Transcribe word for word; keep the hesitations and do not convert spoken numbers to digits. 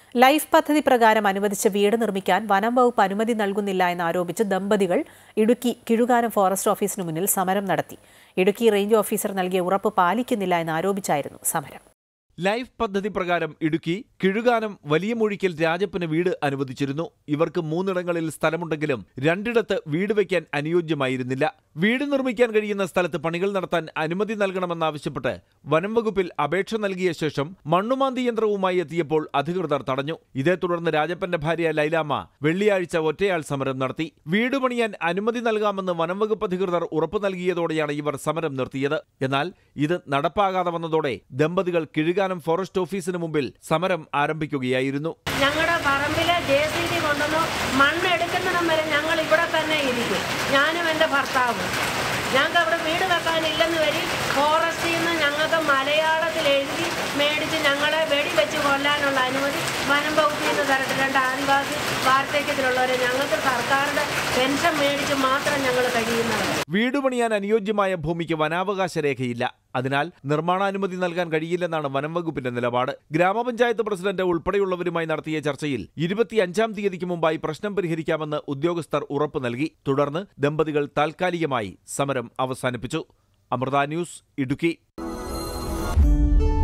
Life പദ്ധതി പ്രകാരം അനുവദിച്ച വീട് നിർമ്മിക്കാൻ വനം വകുപ്പ് അനുമതി നൽകുന്നില്ല എന്നാരോപിച്ച് ദമ്പതികൾ ഇടുക്കി കിഴുകാനം ഫോറസ്റ്റ് ഓഫീസിനു മുന്നിൽ സമരം നടത്തി. ഇടുക്കി റേഞ്ച് ഓഫീസർ നൽകിയ ഉറപ്പ് പാലിക്കുന്നില്ല എന്നാരോപിച്ചായിരുന്നു സമരം. ലൈഫ് പദ്ധതി പ്രകാരം ഇടുക്കി കിഴുകാനം വലിയ മുഴിക്കൽ രാജപ്പന് വീട് അനുവദിച്ചിരുന്നു. ഇവർക്ക് മൂന്നിടങ്ങളിൽ സ്ഥലമുണ്ടെങ്കിലും രണ്ടിടത്ത് വീട് വയ്ക്കാൻ അനുയോജ്യമായിരുന്നില്ല. വീട് നിർമ്മിക്കാൻ കഴിയുന്ന സ്ഥലത്ത് പണികൾ നടത്താൻ അനുമതി നൽകണമെന്നാവശ്യപ്പെട്ട് വനം വകുപ്പിൽ അപേക്ഷ നൽകിയ ശേഷം മണ്ണുമാന്തി യന്ത്രവുമായി എത്തിയപ്പോൾ അധികൃതർ തടഞ്ഞു. ഇതേ തുടർന്ന് രാജപ്പന്റെ ഭാര്യ ലൈലാമ്മ വെള്ളിയാഴ്ച ഒറ്റയാൾ സമരം നടത്തി. വീട് പണിയാൻ അനുമതി നൽകാമെന്ന് വനം വകുപ്പ് അധികൃതർ ഉറപ്പു നൽകിയതോടെയാണ് ഇവർ സമരം നിർത്തിയത്. എന്നാൽ ഇത് നടപ്പാകാതെ വന്നതോടെ ദമ്പതികൾ കിഴുകാനം ഫോറസ്റ്റ് ഓഫീസിന് മുമ്പിൽ സമരം ആരംഭിക്കുകയായിരുന്നു. ഞങ്ങളുടെ പറമ്പിലെ ജെ സി ബി കൊണ്ടുവന്ന് മണ്ണ് എടുക്കുന്നിടം വരെ ഞങ്ങൾ ഇവിടെ തന്നെ ഇരിക്കും. ഞാനും എൻ്റെ ഭർത്താവും. ഞങ്ങൾക്ക് അവിടെ വീട് വെക്കാനില്ലെന്ന് വരി ഫോറസ്റ്റിൽ നിന്ന് ഞങ്ങൾക്ക് മലയാളത്തിൽ എഴുതി മേടിച്ച് ഞങ്ങളെ വെടിവെച്ച് കൊല്ലാനുള്ള അനുമതി വനം വകുപ്പിൽ നിന്ന് തരട്ടെ. രണ്ട് ആദിവാസി വാർദ്ധക്യത്തിലുള്ളവരെ ഞങ്ങൾക്ക് സർക്കാരിന്റെ പെൻഷൻ മേടിച്ച് മാത്രം ഞങ്ങൾ കഴിയുന്നവർ. വീട് പണിയാൻ അനുയോജ്യമായ ഭൂമിക്ക് വനാവകാശ രേഖയില്ല. അതിനാൽ നിർമ്മാണാനുമതി നൽകാൻ കഴിയില്ലെന്നാണ് വനം വകുപ്പിന്റെ നിലപാട്. ഗ്രാമപഞ്ചായത്ത് പ്രസിഡന്റ് ഉൾപ്പെടെയുള്ളവരുമായി നടത്തിയ ചർച്ചയിൽ ഇരുപത്തിയഞ്ചാം തീയതിക്ക് മുമ്പായി പ്രശ്നം പരിഹരിക്കാമെന്ന് ഉദ്യോഗസ്ഥർ ഉറപ്പു നൽകി. തുടർന്ന് ദമ്പതികൾ താൽക്കാലികമായി സമരം അവസാനിപ്പിച്ചു. അമൃത ന്യൂസ്, ഇടുക്കി.